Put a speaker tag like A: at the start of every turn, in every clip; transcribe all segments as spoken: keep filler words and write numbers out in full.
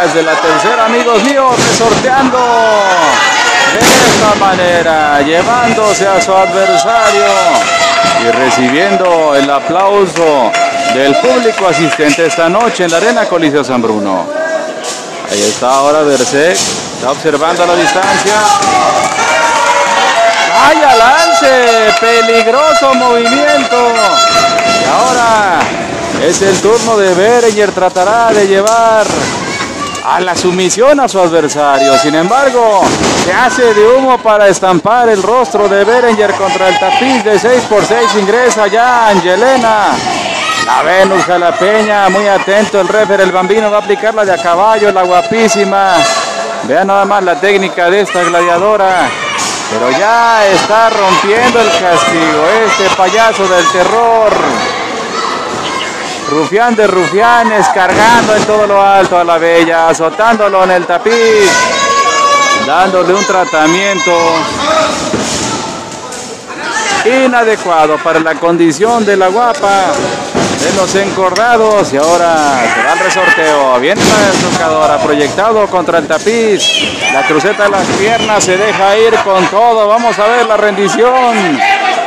A: de la tercera, amigos míos, resorteando de esta manera, llevándose a su adversario y recibiendo el aplauso del público asistente esta noche en la Arena Coliseo San Bruno. Ahí está ahora Berserk, está observando a la distancia. ¡Vaya lance! ¡Peligroso movimiento! Y ahora es el turno de Berenger, tratará de llevar a la sumisión a su adversario. Sin embargo, se hace de humo para estampar el rostro de Berenger contra el tapiz de seis por seis. Ingresa ya Angelena. La Venus Jalapeña, muy atento el referee, el Bambino va a aplicar la de a caballo, la guapísima. Vean nada más la técnica de esta gladiadora. Pero ya está rompiendo el castigo este payaso del terror. Rufián de rufianes, cargando en todo lo alto a la bella, azotándolo en el tapiz, dándole un tratamiento inadecuado para la condición de la guapa, de los encordados. Y ahora se va el resorteo, viene la desnucadora, proyectado contra el tapiz, la cruceta de las piernas, se deja ir con todo. Vamos a ver la rendición.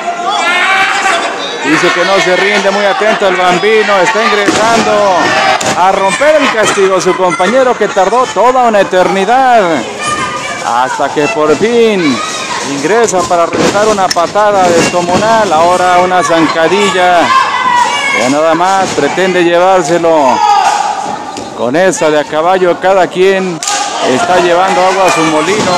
A: Dice que no se rinde, muy atento el Bambino, está ingresando a romper el castigo su compañero, que tardó toda una eternidad, hasta que por fin ingresa para realizar una patada descomunal. Ahora una zancadilla, ya nada más pretende llevárselo con esta de a caballo. Cada quien está llevando agua a su molino.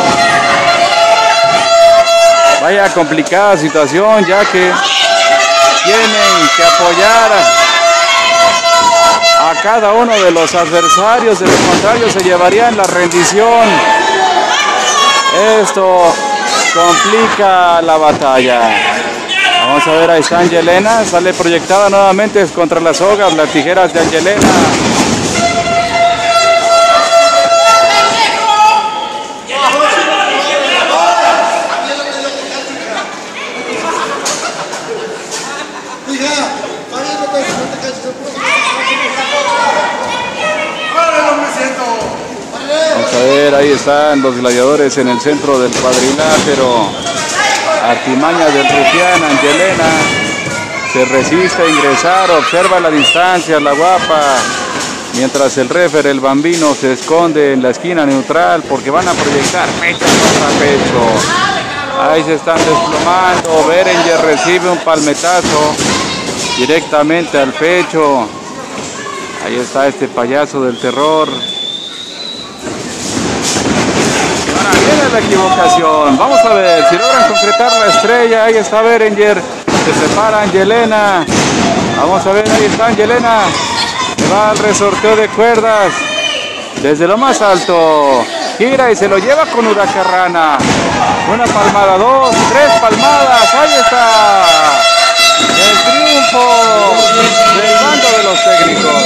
A: Vaya complicada situación, ya que tienen que apoyar a cada uno de los adversarios, de lo contrario se llevarían la rendición. Esto complica la batalla. Vamos a ver, ahí está Angelena, sale proyectada nuevamente contra las sogas, las tijeras de Angelena. Vamos a ver, ahí están los gladiadores en el centro del cuadrilátero. Artimaña del rufián, Angelena se resiste a ingresar, observa la distancia la guapa, mientras el referee, el Bambino, se esconde en la esquina neutral porque van a proyectar pecho contra pecho. Ahí se están desplomando. Berenger recibe un palmetazo directamente al pecho. Ahí está este payaso del terror. Viene la equivocación. Vamos a ver si logran concretar la estrella. Ahí está Berenger. Se separa Angelena. Vamos a ver, ahí está Angelena. Se va al resorteo de cuerdas. Desde lo más alto. Gira y se lo lleva con Huracarrana. Una palmada, dos, tres palmadas. Ahí está. El triunfo del bando de los técnicos.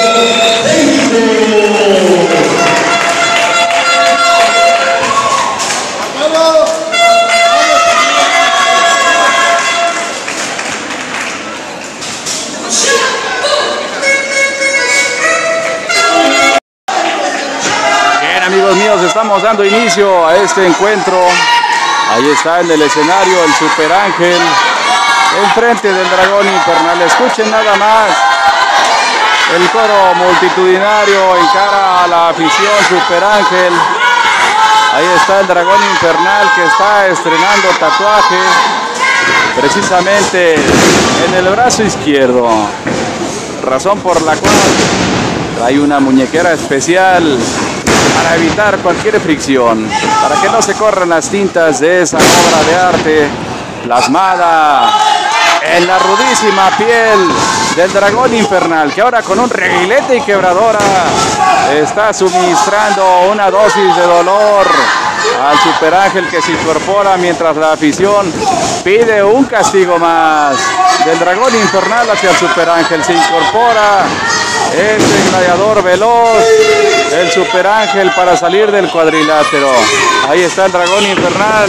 A: Amigos míos, estamos dando inicio a este encuentro. Ahí está en el escenario el Super Ángel, enfrente del Dragón Infernal. Escuchen nada más el coro multitudinario encara a la afición Super Ángel. Ahí está el Dragón Infernal, que está estrenando tatuaje precisamente en el brazo izquierdo, razón por la cual hay una muñequera especial para evitar cualquier fricción, para que no se corran las tintas de esa obra de arte plasmada en la rudísima piel del Dragón Infernal, que ahora con un reguilete y quebradora está suministrando una dosis de dolor al Super Ángel, que se incorpora mientras la afición pide un castigo más. Del Dragón Infernal hacia el Super Ángel se incorpora este gladiador veloz, el Super Ángel, para salir del cuadrilátero. Ahí está el Dragón Infernal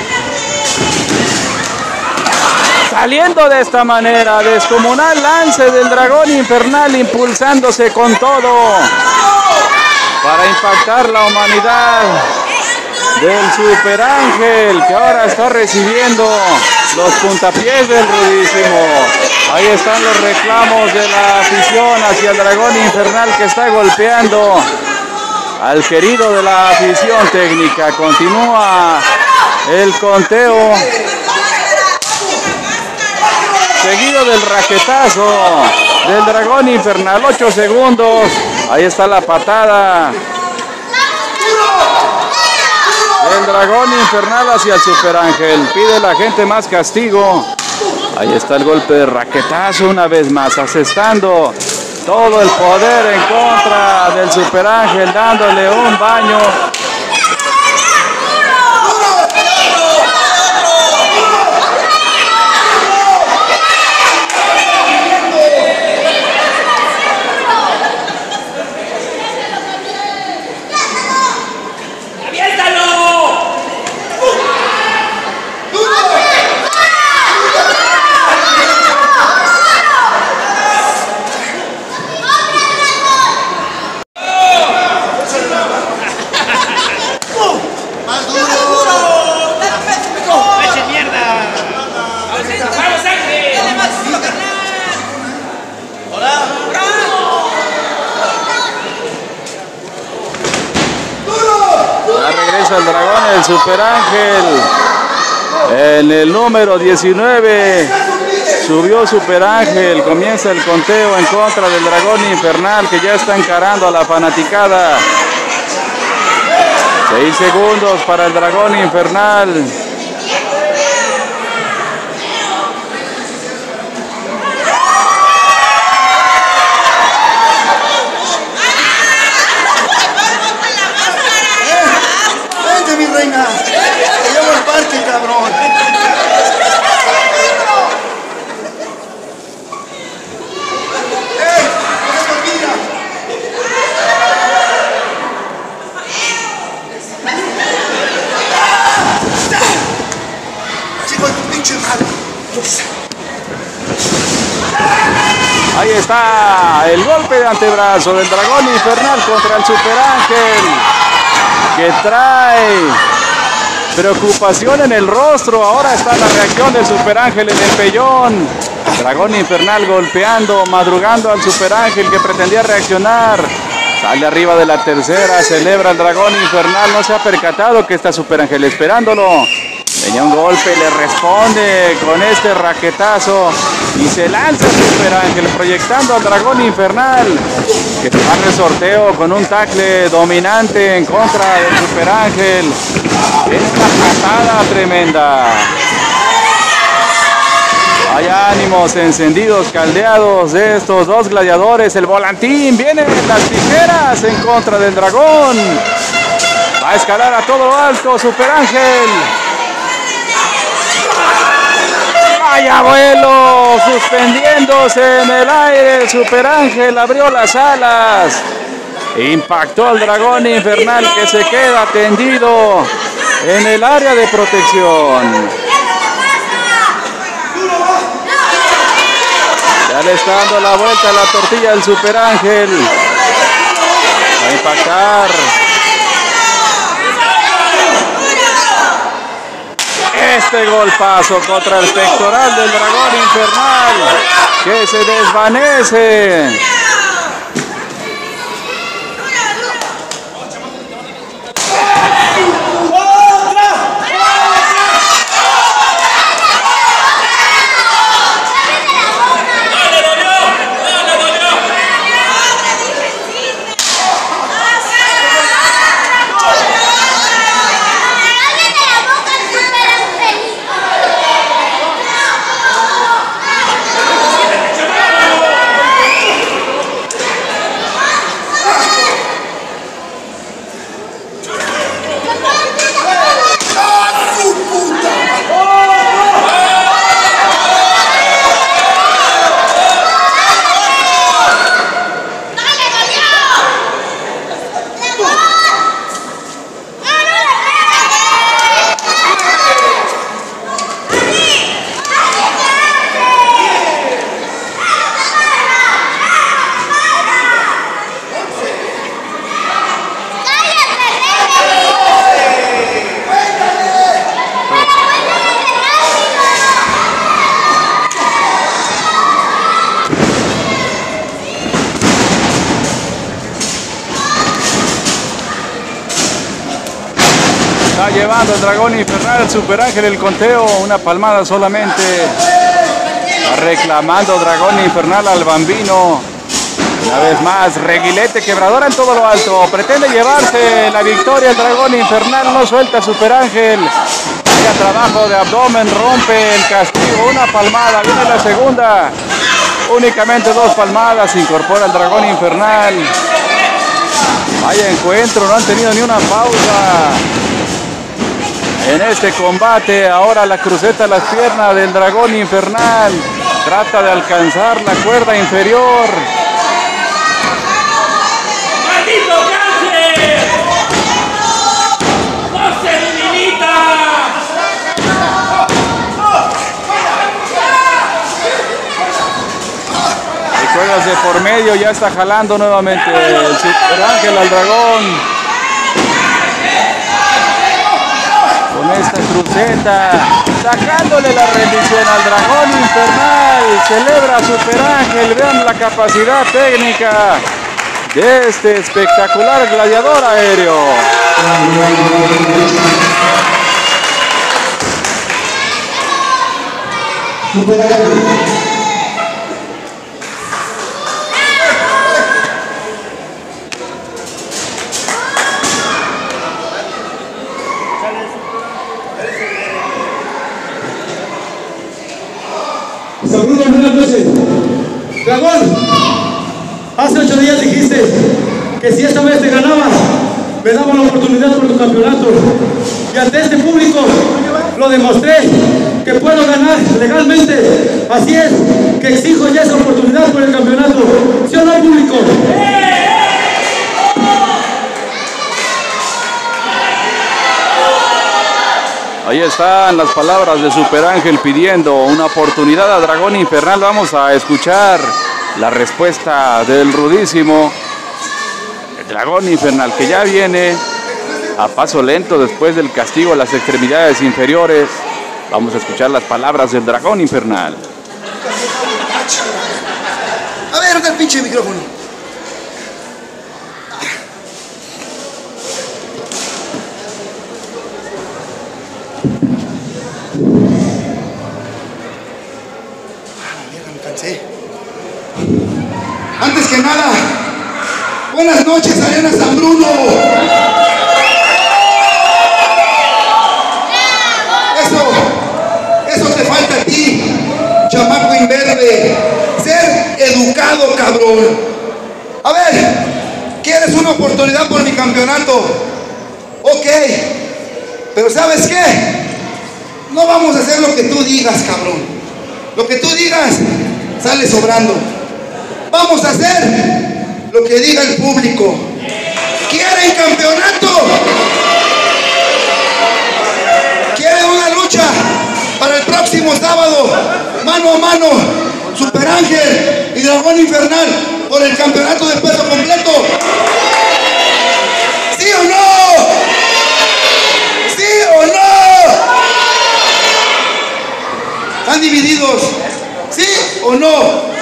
A: saliendo de esta manera. Descomunal lance del Dragón Infernal, impulsándose con todo para impactar la humanidad del Super Ángel, que ahora está recibiendo los puntapiés del Rudísimo. Ahí están los reclamos de la afición hacia el Dragón Infernal, que está golpeando al querido de la afición técnica. Continúa el conteo, seguido del raquetazo del Dragón Infernal. Ocho segundos. Ahí está la patada del Dragón Infernal hacia el Super Ángel. Pide la gente más castigo. Ahí está el golpe de raquetazo una vez más, asestando todo el poder en contra del Super Ángel, dándole un baño. El Dragón, el Super Ángel en el número diecinueve subió Super Ángel. Comienza el conteo en contra del Dragón Infernal, que ya está encarando a la fanaticada. Seis segundos para el Dragón Infernal.
B: Reina, te llevo al parque, cabrón. ¡Ey! ¡No se olvida! Chico de tu pinche madre.
A: Ahí está el golpe de antebrazo del Dragón Infernal contra el Super Ángel, que trae preocupación en el rostro. Ahora está la reacción del Super Ángel en el pellón. Dragón Infernal golpeando, madrugando al Super Ángel, que pretendía reaccionar. Sale arriba de la tercera, celebra el Dragón Infernal. No se ha percatado que está Super Ángel esperándolo. Tenía un golpe, le responde con este raquetazo y se lanza el Super Ángel, proyectando al Dragón Infernal, que va al resorteo con un tackle dominante en contra del Super Ángel. Es una patada tremenda. Hay ánimos encendidos, caldeados de estos dos gladiadores. El volantín, vienen las tijeras en contra del Dragón. Va a escalar a todo lo alto Super Ángel. Vaya vuelo, suspendiéndose en el aire. El Super Ángel abrió las alas. Impactó al Dragón Infernal, que se queda tendido en el área de protección. Ya le está dando la vuelta a la tortilla del Super Ángel. Va a impactar. Este golpazo contra el pectoral del Dragón Infernal, que se desvanece. llevando el dragón infernal, el Super Ángel, el conteo, una palmada solamente. Está reclamando dragón infernal al Bambino. Una vez más, reguilete, quebradora en todo lo alto. Pretende llevarse la victoria el dragón infernal, no suelta Super Ángel. Vaya trabajo de abdomen, rompe el castigo, una palmada, viene la segunda. Únicamente dos palmadas, incorpora el dragón infernal. Vaya encuentro, no han tenido ni una pausa en este combate. Ahora la cruceta a las piernas del dragón infernal. Trata de alcanzar la cuerda inferior.
C: ¡Maldito cáncer! ¡No se debilita!
A: Hay cuerdas de por medio, ya está jalando nuevamente el Super Ángel al dragón. Con esta cruceta, sacándole la rendición al dragón infernal. Celebra Super Ángel, vean la capacidad técnica de este espectacular gladiador aéreo.
B: Super Ángel.
D: Saludos, buenas noches. Dragón, hace ocho días dijiste que si esta vez te ganabas, me daban la oportunidad por tu campeonato. Y ante este público lo demostré que puedo ganar legalmente. Así es, que exijo ya esa oportunidad por el campeonato. ¿Sí o no, público?
A: Ahí están las palabras de Super Ángel pidiendo una oportunidad a dragón infernal. Vamos a escuchar la respuesta del rudísimo. El dragón infernal que ya viene a paso lento después del castigo a las extremidades inferiores. Vamos a escuchar las palabras del dragón infernal.
B: A ver, el pinche micrófono. Antes que nada, buenas noches, Arena San Bruno. Eso, eso te falta a ti, chamaco imberbe. Ser educado, cabrón. A ver, ¿quieres una oportunidad por mi campeonato? Ok, pero ¿sabes qué? No vamos a hacer lo que tú digas, cabrón. Lo que tú digas sale sobrando. Vamos a hacer lo que diga el público. ¿Quieren campeonato? ¿Quieren una lucha para el próximo sábado? Mano a mano, Super Ángel y Dragón Infernal por el campeonato de peso completo. ¿Sí o no? ¿Sí o no? ¿Están divididos? ¿Sí o no?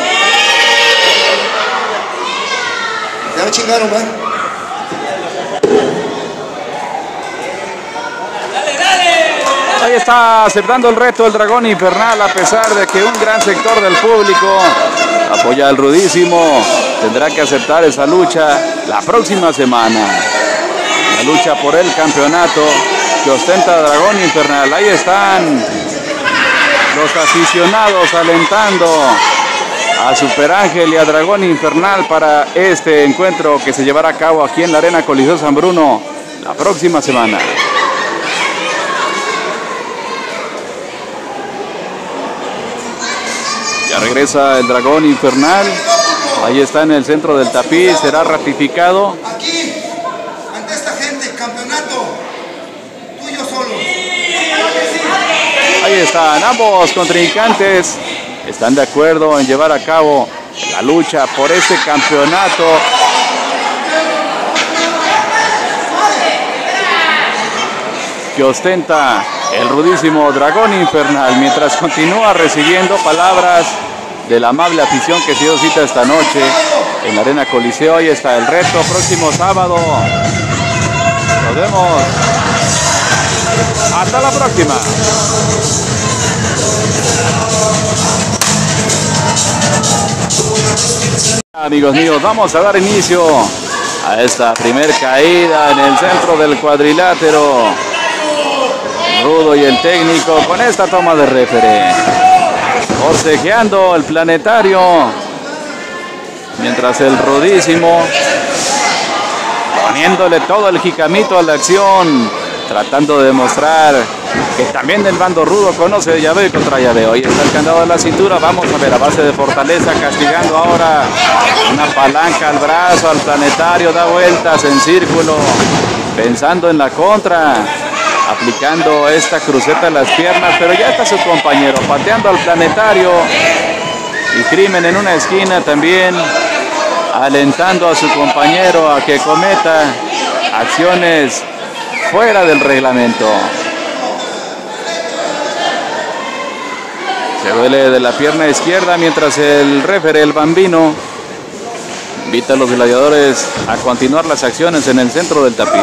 B: Ya me chingaron, ¿verdad?
A: Ahí está aceptando el reto el dragón infernal, a pesar de que un gran sector del público apoya al rudísimo. Tendrá que aceptar esa lucha la próxima semana. La lucha por el campeonato que ostenta dragón infernal. Ahí están los aficionados alentando a Super Ángel y a Dragón Infernal para este encuentro que se llevará a cabo aquí en la Arena Coliseo San Bruno la próxima semana. Ya regresa el Dragón Infernal. Ahí está en el centro del tapiz. Será ratificado.
B: Aquí, ante esta gente, campeonato, tú y yo solo.
A: Ahí están ambos contrincantes. Están de acuerdo en llevar a cabo la lucha por este campeonato. Que ostenta el rudísimo Dragón Infernal, mientras continúa recibiendo palabras de la amable afición que se dio cita esta noche en la Arena Coliseo. Ahí está el reto próximo sábado. Nos vemos. Hasta la próxima. Amigos míos, vamos a dar inicio a esta primer caída en el centro del cuadrilátero. Rudo y el técnico con esta toma de refere. Forcejeando el planetario. Mientras el rudísimo poniéndole todo el jicamito a la acción. Tratando de demostrar que también del bando rudo conoce de llaveo y contra llaveo. Ahí está el candado de la cintura. Vamos a ver a base de fortaleza. Castigando ahora una palanca al brazo al planetario. Da vueltas en círculo. Pensando en la contra. Aplicando esta cruceta a las piernas. Pero ya está su compañero pateando al planetario. Y Crimen en una esquina también. Alentando a su compañero a que cometa acciones fuera del reglamento. Se duele de la pierna izquierda mientras el referee, el Bambino, invita a los gladiadores a continuar las acciones en el centro del tapiz.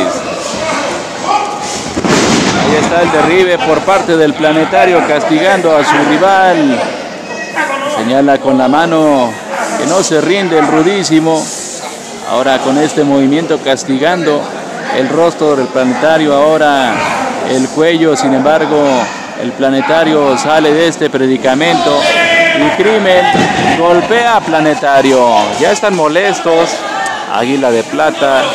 A: Ahí está el derribe por parte del planetario castigando a su rival. Señala con la mano que no se rinde el rudísimo. Ahora con este movimiento castigando el rostro del planetario, ahora el cuello. Sin embargo, el planetario sale de este predicamento y Crimen golpea a planetario. Ya están molestos. Águila de Plata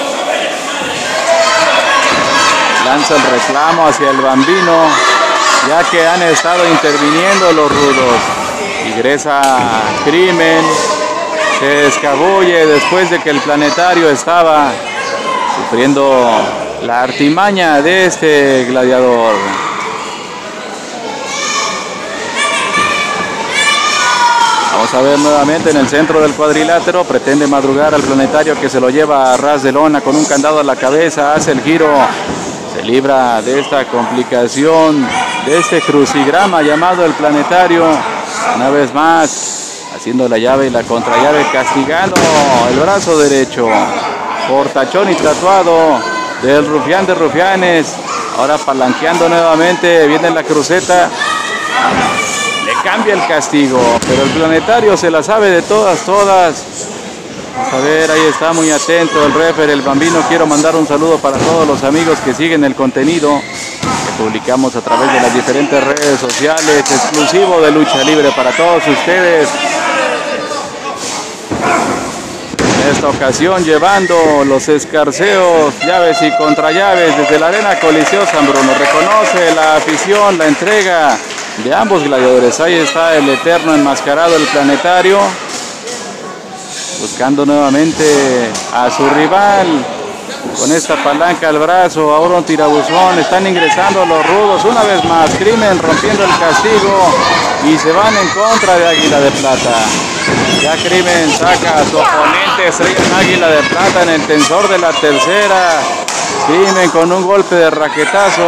A: lanza el reclamo hacia el Bambino, ya que han estado interviniendo los rudos. Ingresa Crimen, se escabulle después de que el planetario estaba sufriendo la artimaña de este gladiador. Vamos a ver nuevamente en el centro del cuadrilátero. Pretende madrugar al planetario, que se lo lleva a ras de lona con un candado a la cabeza. Hace el giro. Se libra de esta complicación, de este crucigrama llamado el planetario. Una vez más, haciendo la llave y la contrallave, castigando el brazo derecho. Portachón y tatuado del rufián de rufianes. Ahora palanqueando nuevamente. Viene la cruceta. Le cambia el castigo. Pero el planetario se la sabe de todas, todas. Vamos a ver, ahí está muy atento el referee, el Bambino. Quiero mandar un saludo para todos los amigos que siguen el contenido que publicamos a través de las diferentes redes sociales. Exclusivo de Lucha Libre para todos ustedes. En esta ocasión llevando los escarceos, llaves y contrallaves desde la Arena Coliseo San Bruno. Reconoce la afición, la entrega de ambos gladiadores. Ahí está el eterno enmascarado, el planetario, buscando nuevamente a su rival con esta palanca al brazo. Ahora un tirabuzón. Están ingresando los rudos una vez más. Crimen rompiendo el castigo y se van en contra de Águila de Plata. Ya Crimen saca a su oponente, estrella en Águila de Plata en el tensor de la tercera. Crimen con un golpe de raquetazo.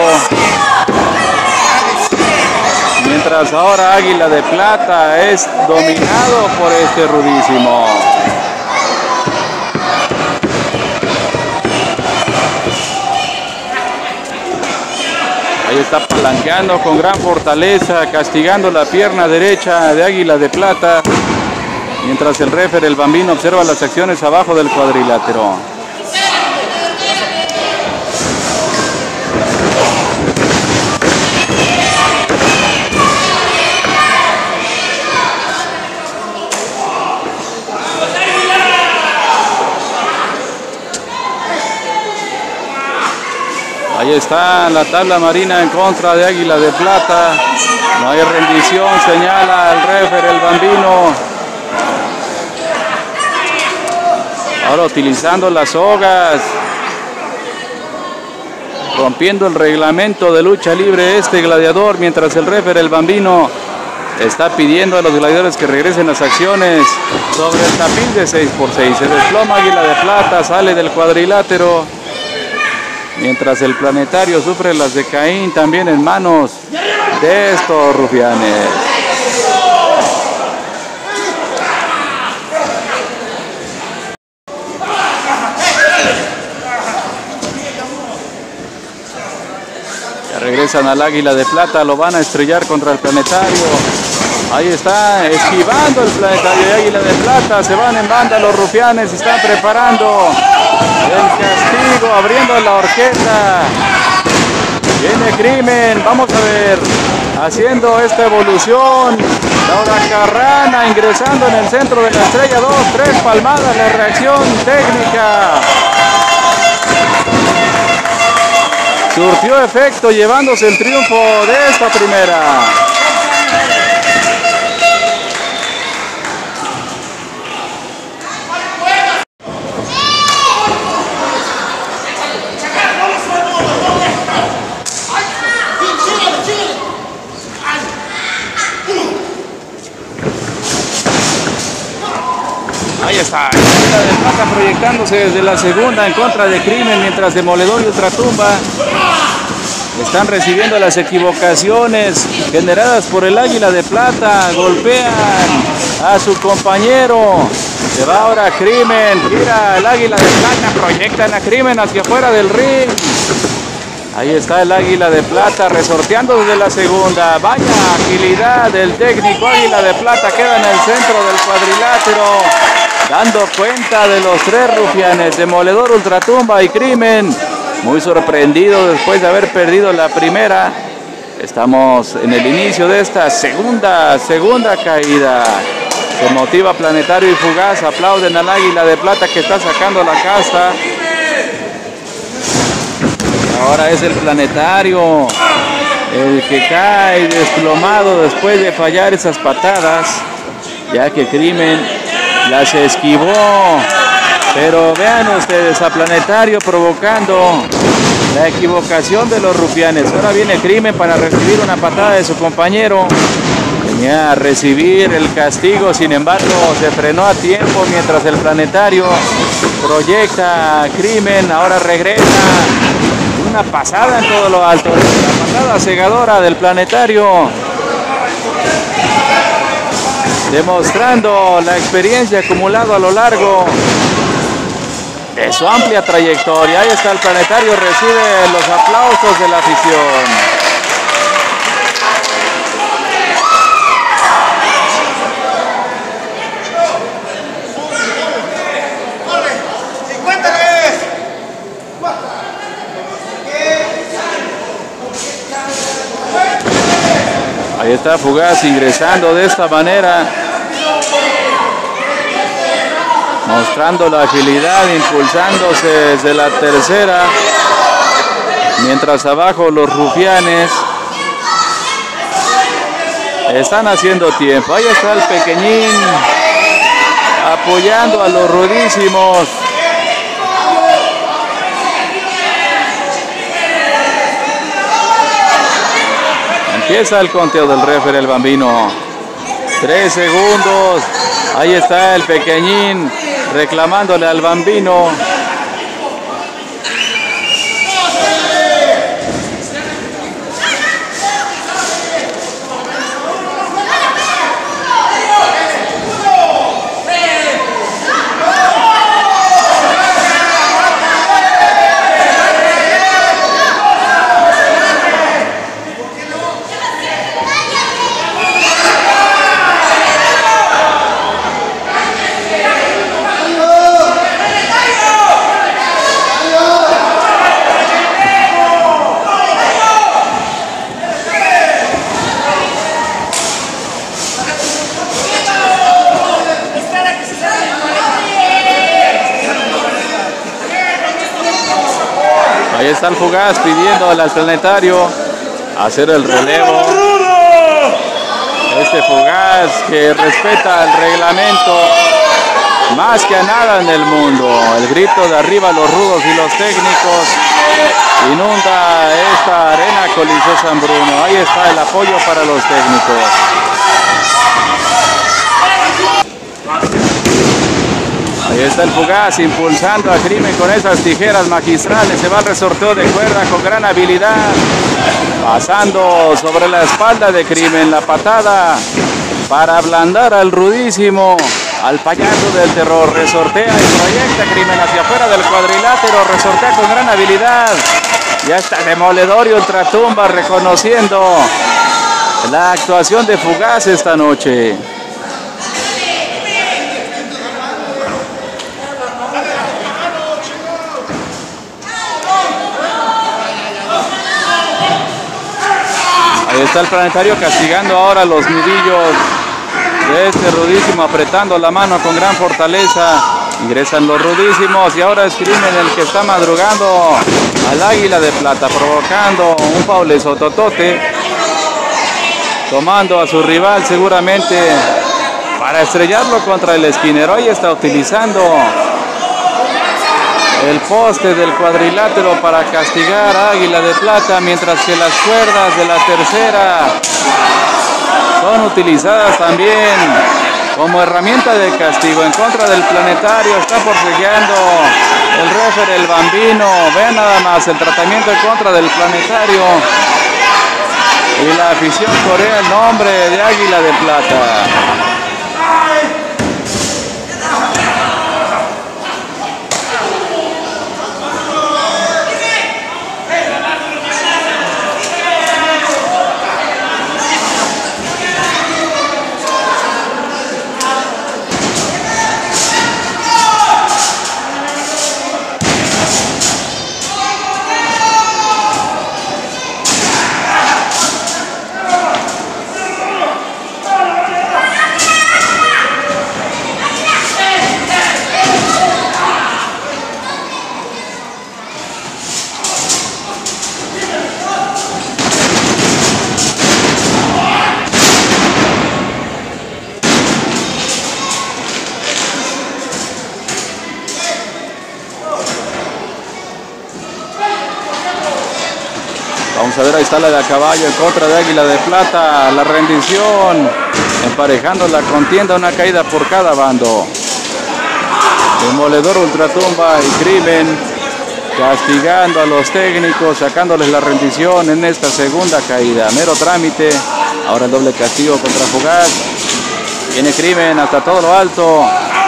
A: Mientras ahora Águila de Plata es dominado por este rudísimo. Ahí está palanqueando con gran fortaleza, castigando la pierna derecha de Águila de Plata. Mientras el referee, el Bambino, observa las acciones abajo del cuadrilátero. Ahí está la tabla marina en contra de Águila de Plata. No hay rendición, señala el referee, el Bambino. Ahora utilizando las sogas, rompiendo el reglamento de lucha libre este gladiador, mientras el referee, el Bambino, está pidiendo a los gladiadores que regresen las acciones sobre el tapiz de seis por seis. Se desploma Águila de Plata, sale del cuadrilátero, mientras el planetario sufre las de Caín, también en manos de estos rufianes. Regresan al Águila de Plata, lo van a estrellar contra el Planetario. Ahí está, esquivando el Planetario y Águila de Plata. Se van en banda los rufianes, están preparando el castigo, abriendo la horqueta. Viene Crimen, vamos a ver, haciendo esta evolución. Laura Carrana ingresando en el centro de la estrella, dos, tres palmadas, la reacción técnica. Surtió efecto, llevándose el triunfo de esta primera. Ahí está, Águila de Plata proyectándose desde la segunda en contra de Crimen, mientras Demoledor y Ultratumba están recibiendo las equivocaciones generadas por el Águila de Plata. Golpean a su compañero. Se va ahora Crimen, gira el Águila de Plata, proyectan a Crimen hacia afuera del ring. Ahí está el Águila de Plata resorteando desde la segunda. Vaya agilidad del técnico. Águila de Plata queda en el centro del cuadrilátero, dando cuenta de los tres rufianes, Demoledor, Ultratumba y Crimen. Muy sorprendido después de haber perdido la primera. Estamos en el inicio de esta segunda, segunda caída. Se motiva Planetario y Fugaz, aplauden al Águila de Plata que está sacando la casta. Ahora es el Planetario el que cae desplomado después de fallar esas patadas, ya que Crimen las esquivó. Pero vean ustedes a Planetario provocando la equivocación de los rufianes. Ahora viene Crimen para recibir una patada de su compañero. Venía a recibir el castigo, sin embargo se frenó a tiempo mientras el Planetario proyecta a Crimen. Ahora regresa. Una pasada en todo lo alto. La patada cegadora del Planetario, demostrando la experiencia acumulada a lo largo de su amplia trayectoria. Ahí está el Planetario, recibe los aplausos de la afición. Ahí está Fugaz ingresando de esta manera, mostrando la agilidad, impulsándose desde la tercera, mientras abajo los rufianes están haciendo tiempo. Ahí está el Pequeñín apoyando a los rudísimos. Empieza el conteo del referee, el Bambino. Tres segundos. Ahí está el Pequeñín reclamándole al Bambino. Ahí está el Fugaz pidiendo al Planetario hacer el relevo. Este Fugaz que respeta el reglamento más que a nada en el mundo. El grito de arriba, los rudos y los técnicos, inunda esta arena Coliseo San Bruno. Ahí está el apoyo para los técnicos. Ahí está el Fugaz impulsando a Crimen con esas tijeras magistrales. Se va al resorteo de cuerda con gran habilidad, pasando sobre la espalda de Crimen. La patada para ablandar al rudísimo, al payaso del terror. Resortea y proyecta Crimen hacia afuera del cuadrilátero. Resortea con gran habilidad. Ya está Demoledor y Ultratumba reconociendo la actuación de Fugaz esta noche. Ahí está el Planetario castigando ahora los nudillos de este Rudísimo, apretando la mano con gran fortaleza. Ingresan los Rudísimos y ahora es Crimen el que está madrugando al Águila de Plata, provocando un paulezototote, tomando a su rival seguramente para estrellarlo contra el esquinero. Ahí está utilizando el poste del cuadrilátero para castigar a Águila de Plata, mientras que las cuerdas de la tercera son utilizadas también como herramienta de castigo en contra del Planetario. Está forcejeando el referee, el Bambino. Vean nada más el tratamiento en contra del Planetario. Y la afición corea el nombre de Águila de Plata. Vamos a ver, ahí está la de a caballo en contra de Águila de Plata. La rendición, emparejando la contienda, una caída por cada bando. Demoledor, Ultratumba y Crimen castigando a los técnicos, sacándoles la rendición en esta segunda caída. Mero trámite. Ahora el doble castigo contra Fugaz. Viene Crimen hasta todo lo alto.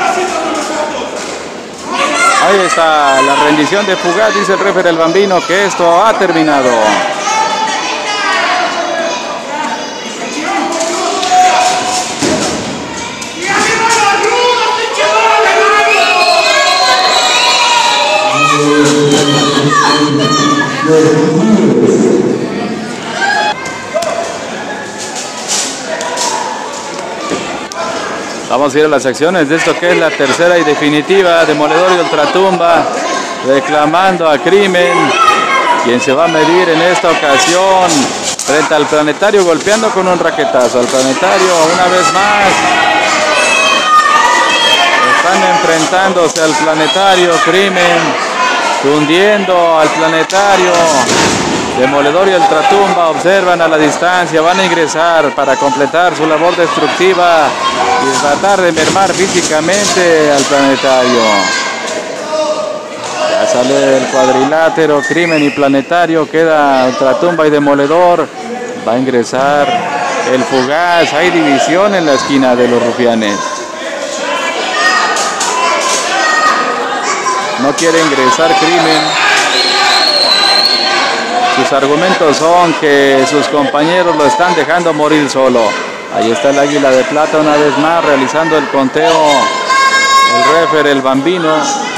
A: Ahí está la rendición de Fugaz, dice el referee el Bambino que esto ha terminado. Vamos a ir a las acciones de esto que es la tercera y definitiva. Demoledor y Ultratumba reclamando a Crimen, quien se va a medir en esta ocasión frente al Planetario, golpeando con un raquetazo al Planetario una vez más. Están enfrentándose al Planetario. Crimen tundiendo al Planetario. Demoledor y Ultratumba observan a la distancia, van a ingresar para completar su labor destructiva y tratar de mermar físicamente al Planetario. Ya sale el cuadrilátero, Crimen y Planetario, queda Ultratumba y Demoledor. Va a ingresar el Fugaz, hay división en la esquina de los rufianes. No quiere ingresar Crimen. Sus argumentos son que sus compañeros lo están dejando morir solo. Ahí está el Águila de Plata una vez más realizando el conteo. El referee, el Bambino.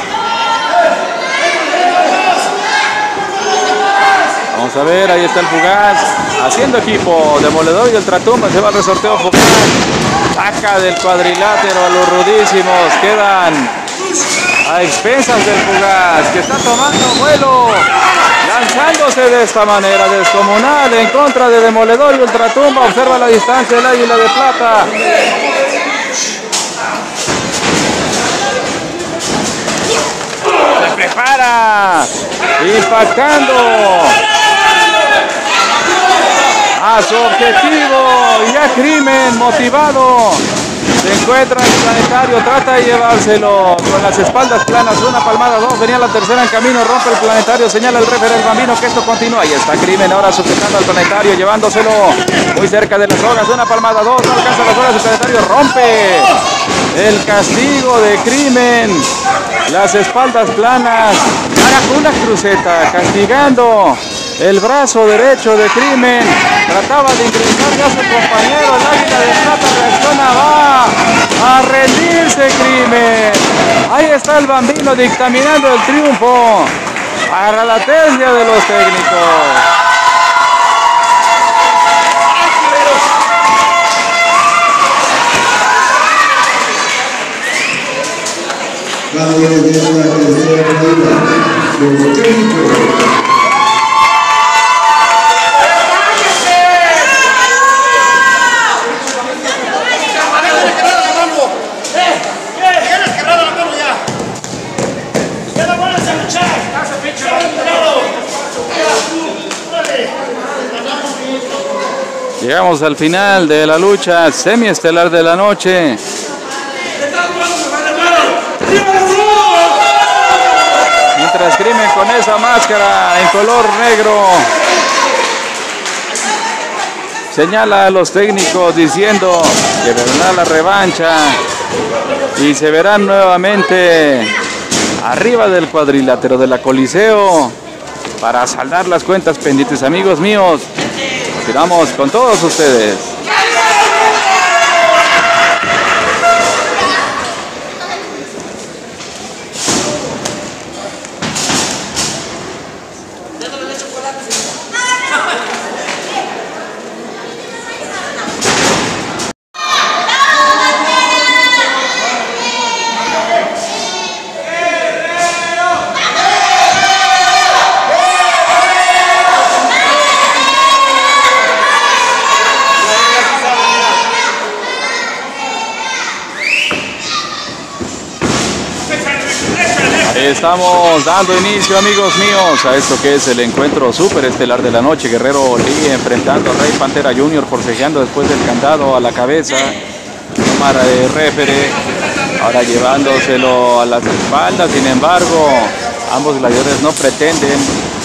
A: Vamos a ver, ahí está el Fugaz haciendo equipo. Demoledor y Ultratumba, se va al resorteo Fugaz. Saca del cuadrilátero a los Rudísimos. Quedan a expensas del Fugaz, que está tomando vuelo, lanzándose de esta manera descomunal en contra de Demoledor y Ultratumba. Observa la distancia del Águila de Plata. Se prepara, impactando a su objetivo. Y ya Crimen, motivado, se encuentra el Planetario, trata de llevárselo con las espaldas planas, una palmada, dos, venía la tercera en camino, rompe el Planetario, señala el referee el Bambino que esto continúa. Ahí está Crimen ahora sujetando al Planetario, llevándoselo muy cerca de las sogas, una palmada, dos, no alcanza las sogas, el Planetario rompe el castigo de Crimen. las espaldas planas, para una cruceta, castigando el brazo derecho de Crimen. Trataba de ingresar ya a su compañero, el Águila de Plata reacciona, va a rendirse Crimen. Ahí está el Bambino dictaminando el triunfo para la tercia de los técnicos.
B: Ganadores de la tercera ronda, los técnicos.
A: Llegamos al final de la lucha semiestelar de la noche. Mientras Crimen con esa máscara en color negro señala a los técnicos diciendo que vendrá la revancha y se verán nuevamente arriba del cuadrilátero de la Coliseo para saldar las cuentas pendientes. Amigos míos, quedamos con todos ustedes. Estamos dando inicio, amigos míos, a esto que es el encuentro súper estelar de la noche. Guerrero Lee enfrentando a Rey Pantera junior, forcejeando después del candado a la cabeza. Cámara de refere, ahora llevándoselo a las espaldas. Sin embargo, ambos gladiadores no pretenden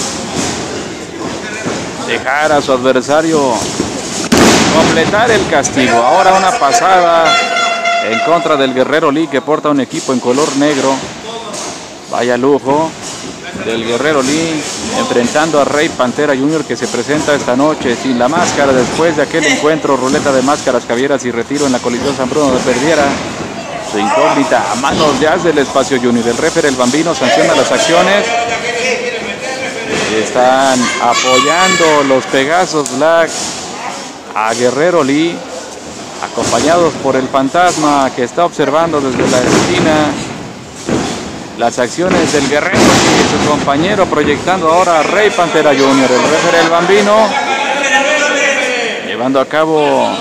A: dejar a su adversario completar el castigo. Ahora una pasada en contra del Guerrero Lee, que porta un equipo en color negro. Vaya lujo del Guerrero Lee enfrentando a Rey Pantera junior, que se presenta esta noche sin la máscara después de aquel encuentro ruleta de máscaras, cabieras y retiro en la Coliseo San Bruno de perdiera su incógnita a manos ya del Espacio Junior. El referee, el Bambino, sanciona las acciones. Están apoyando los Pegasos Black a Guerrero Lee, acompañados por el Fantasma, que está observando desde la esquina las acciones del Guerrero y su compañero, proyectando ahora a Rey Pantera junior. El referee, el Bambino, llevando a cabo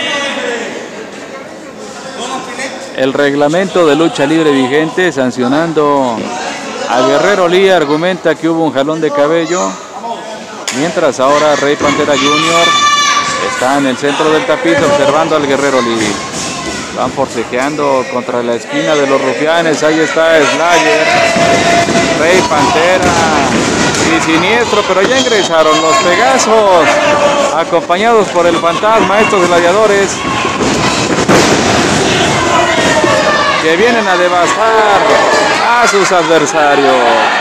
A: el reglamento de lucha libre vigente, sancionando a Guerrero Lee. Argumenta que hubo un jalón de cabello, mientras ahora Rey Pantera junior está en el centro del tapiz observando al Guerrero Lee. Van forcejeando contra la esquina de los rufianes. Ahí está Slayer, Rey Pantera y Siniestro, pero ya ingresaron los Pegasos, acompañados por el Fantasma, estos gladiadores que vienen a devastar a sus adversarios.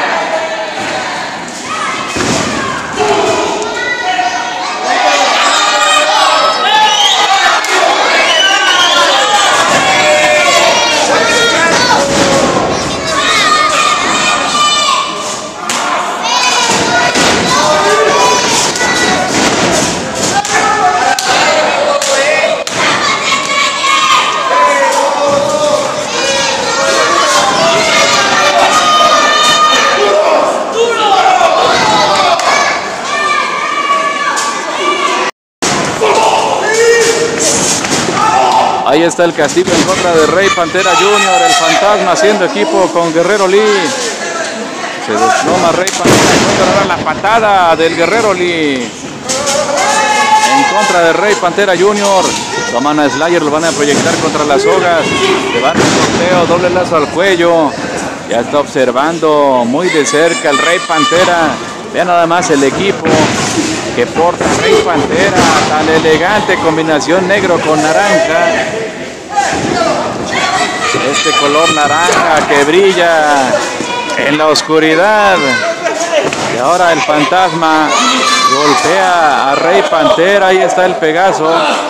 A: Ahí está el castigo en contra de Rey Pantera junior, el Fantasma haciendo equipo con Guerrero Lee. Se desploma Rey Pantera junior, ahora la patada del Guerrero Lee en contra de Rey Pantera junior. Toman a Slayer, lo van a proyectar contra las sogas. Le van el sorteo, doble lazo al cuello. Ya está observando muy de cerca el Rey Pantera. Vean nada más el equipo que porta Rey Pantera, tan elegante combinación negro con naranja. Este color naranja que brilla en la oscuridad. Y ahora el fantasma golpea a Rey Pantera. Ahí está el Pegaso,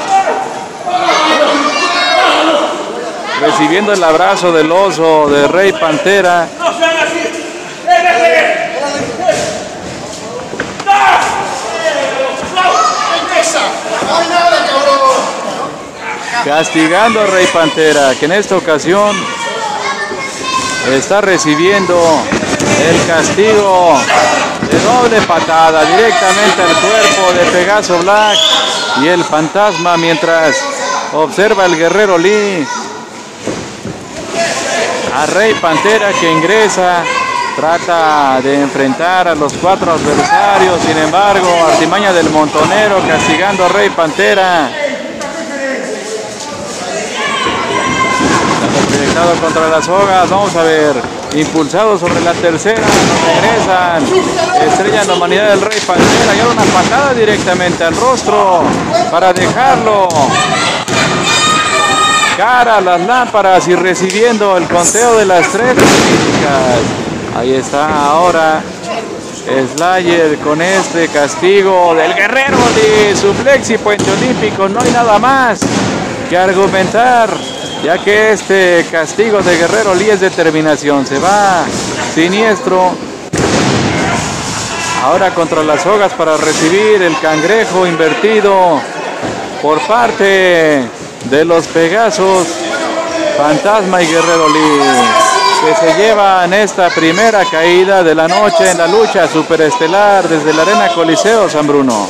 A: recibiendo el abrazo del oso de Rey Pantera. Castigando a Rey Pantera, que en esta ocasión está recibiendo el castigo de doble patada directamente al cuerpo de Pegaso Black. Y el fantasma, mientras observa el Guerrero Lee a Rey Pantera, que ingresa, trata de enfrentar a los cuatro adversarios. Sin embargo, artimaña del Montonero castigando a Rey Pantera. Proyectado contra las sogas, vamos a ver, impulsado sobre la tercera, regresan, estrellan la humanidad del Rey Pantera y ahora una patada directamente al rostro para dejarlo cara a las lámparas y recibiendo el conteo de las tres críticas. Ahí está ahora Slayer con este castigo del Guerrero de suplex y puente olímpico. No hay nada más que argumentar, ya que este castigo de Guerrero Lee es determinación. Se va Siniestro ahora contra las sogas para recibir el cangrejo invertido por parte de los Pegasos, Fantasma y Guerrero Lee, que se llevan esta primera caída de la noche en la lucha superestelar desde la Arena Coliseo San Bruno.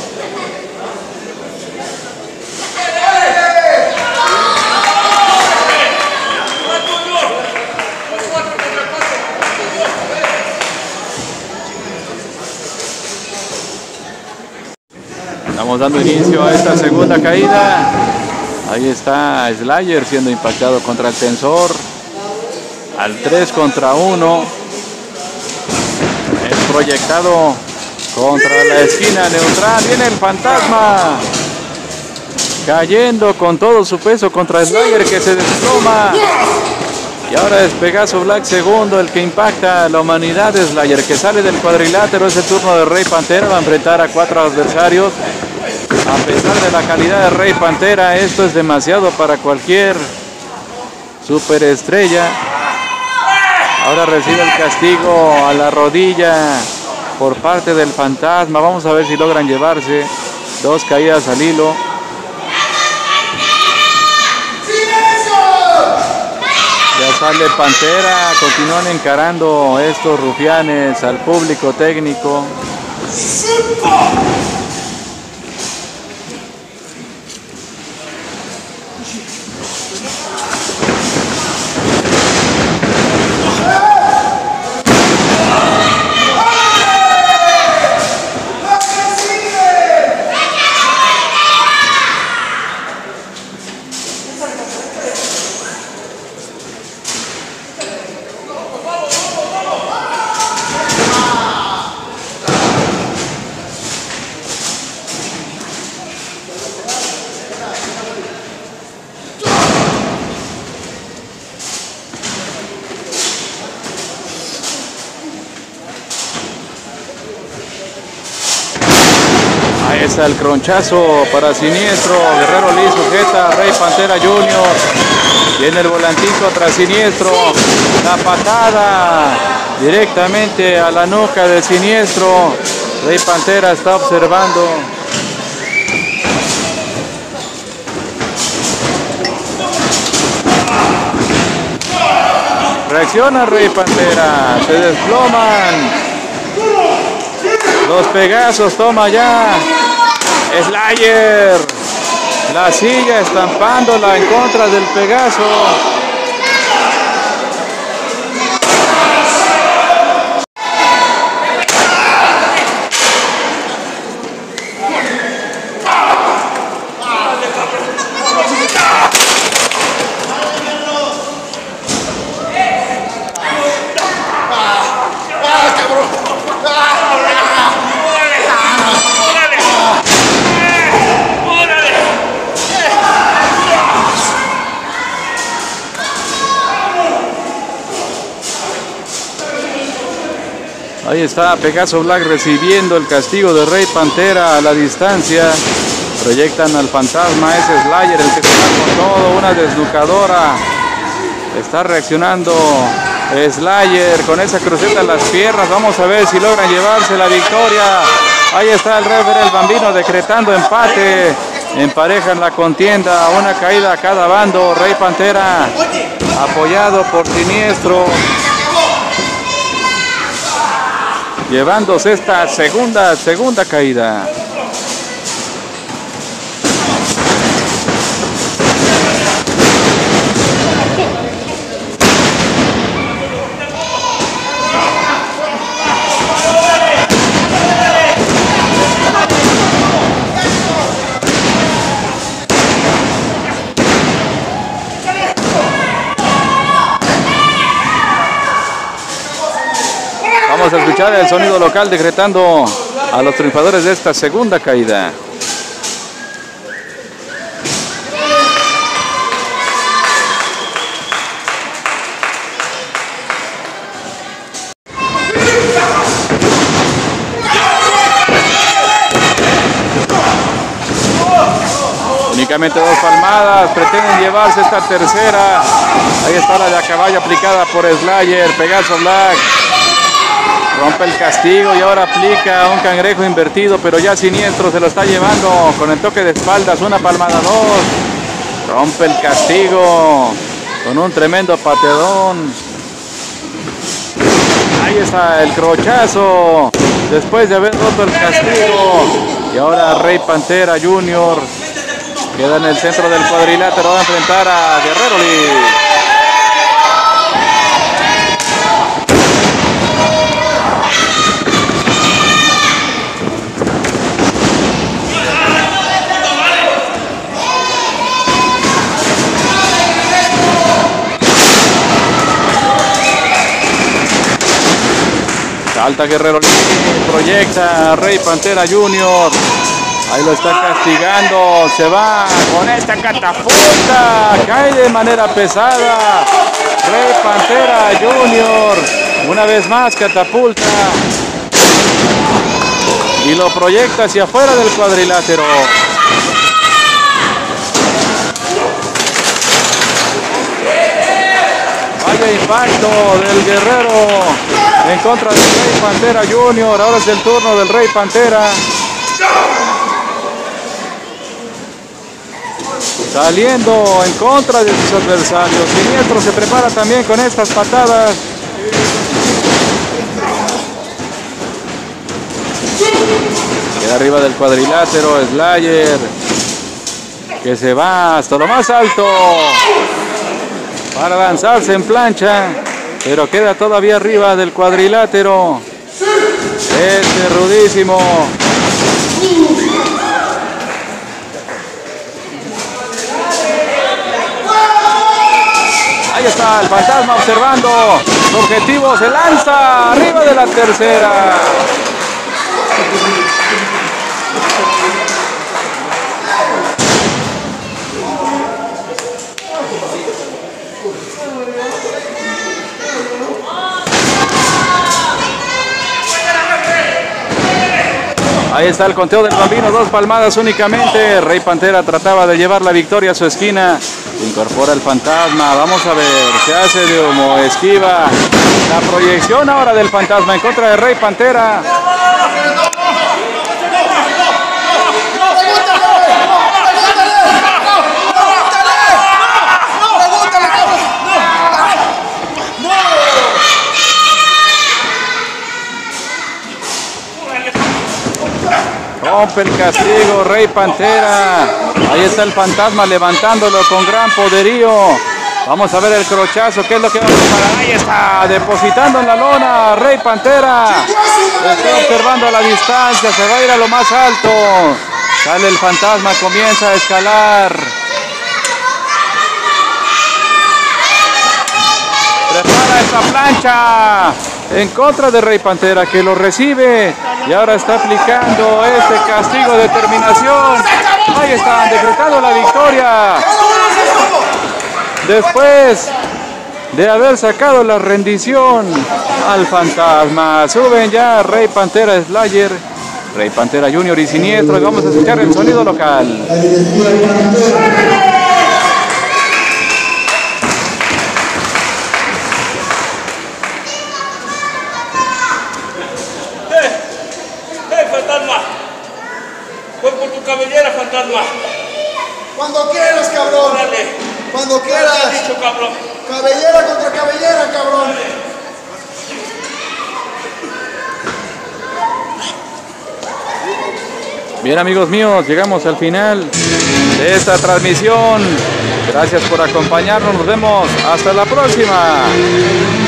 A: Estamos dando inicio a esta segunda caída. Ahí está Slayer siendo impactado contra el tensor. Al tres contra uno. Es proyectado contra la esquina neutral. Viene el fantasma, cayendo con todo su peso contra Slayer, que se desploma. Y ahora es Pegaso Black segundo el que impacta a la humanidad. Slayer, que sale del cuadrilátero. Es el turno de Rey Pantera. Va a enfrentar a cuatro adversarios. A pesar de la calidad de Rey Pantera, esto es demasiado para cualquier superestrella. Ahora recibe el castigo a la rodilla por parte del fantasma. Vamos a ver si logran llevarse dos caídas al hilo. Ya sale Pantera. Continúan encarando estos rufianes al público técnico. Ahí está el cronchazo para Siniestro. Guerrero Lee sujeta a Rey Pantera junior Viene el volantico tras Siniestro. La patada directamente a la nuca de Siniestro. Rey Pantera está observando. Reacciona Rey Pantera. Se desploman los Pegasos. Toma ya Slayer la silla, estampándola en contra del Pegaso. Ahí está Pegaso Black recibiendo el castigo de Rey Pantera a la distancia. Proyectan al fantasma, es Slayer el que se va con todo, una desnucadora. Está reaccionando Slayer con esa cruceta en las piernas. Vamos a ver si logran llevarse la victoria. Ahí está el referee, el Bambino, decretando empate. Emparejan la contienda, una caída a cada bando. Rey Pantera apoyado por Siniestro, llevándose esta segunda, segunda caída. Vamos a escuchar el sonido local decretando a los triunfadores de esta segunda caída. Únicamente dos palmadas, pretenden llevarse esta tercera. Ahí está la de a caballo aplicada por Slayer. Pegaso Black rompe el castigo y ahora aplica un cangrejo invertido, pero ya Siniestro se lo está llevando con el toque de espaldas. Una palmada, dos. Rompe el castigo con un tremendo pateadón. Ahí está el crochazo después de haber roto el castigo. Y ahora Rey Pantera Junior queda en el centro del cuadrilátero. Va a enfrentar a Guerrero Lee. Salta Guerrero Lee, proyecta a Rey Pantera Junior. Ahí lo está castigando. Se va con esta catapulta. Cae de manera pesada. Rey Pantera Junior. Una vez más catapulta. Y lo proyecta hacia afuera del cuadrilátero. Vaya impacto del Guerrero en contra del Rey Pantera Junior. Ahora es el turno del Rey Pantera. Saliendo en contra de sus adversarios. Siniestro se prepara también con estas patadas. Queda arriba del cuadrilátero Slayer, que se va hasta lo más alto para lanzarse en plancha, pero queda todavía arriba del cuadrilátero. Este rudísimo. Ahí está el fantasma observando su objetivo, se lanza arriba de la tercera. Ahí está el conteo del Bambino, dos palmadas únicamente. Rey Pantera trataba de llevar la victoria a su esquina. Incorpora el fantasma, vamos a ver, se hace de humo, esquiva. La proyección ahora del fantasma en contra de Rey Pantera. Rompe el castigo Rey Pantera. Ahí está el fantasma levantándolo con gran poderío. Vamos a ver el crochazo, qué es lo que va a preparar. Ahí está, depositando en la lona Rey Pantera. Está observando a la distancia, se va a ir a lo más alto. Sale el fantasma, comienza a escalar. Prepara esta plancha en contra de Rey Pantera, que lo recibe y ahora está aplicando este castigo de terminación. Ahí está, decretando la victoria. Después de haber sacado la rendición al fantasma. Suben ya Rey Pantera Slayer, Rey Pantera Junior y Siniestro, y vamos a escuchar el sonido local.
C: Fue por tu cabellera, fantasma.
B: Cuando quieras, cabrón.
C: Órale.
B: Cuando
C: ¿Qué
B: quieras.
C: has dicho, cabrón?
B: Cabellera contra cabellera, cabrón.
A: Bien, amigos míos, llegamos al final de esta transmisión. Gracias por acompañarnos. Nos vemos hasta la próxima.